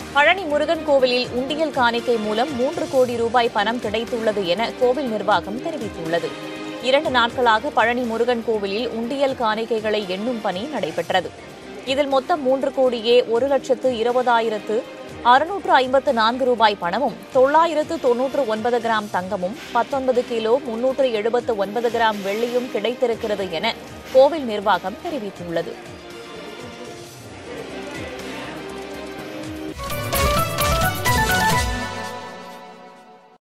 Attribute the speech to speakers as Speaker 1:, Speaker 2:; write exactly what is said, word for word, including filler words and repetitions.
Speaker 1: பழனி முருகன் கோவிலில் உண்டியல் காணிக்கை மூலம் மூன்று கோடி ரூபாய் பணம் கிடைத்துள்ளது என கோவில் நிர்வாகம் தெரிவித்துள்ளது. இரண்டு நாட்களாக பழனி முருகன் கோவிலில் உண்டியல் காணிக்கைகளை எண்ணும் பணி நடைபெற்றது. இதில் மொத்தம் மூன்று கோடியே ஒரு லட்சத்து இருபதாயிரத்து அறுநூற்று ஐம்பத்து நான்கு ரூபாய் பணமும் தொள்ளாயிரத்து தொன்னூற்று ஒன்பது கிராம் தங்கமும் பத்தொன்பது கிலோ முன்னூற்று எழுபத்து ஒன்பது கிராம் வெள்ளியும் கிடைத்திருக்கிறது என கோவில் நிர்வாகம் தெரிவித்துள்ளது.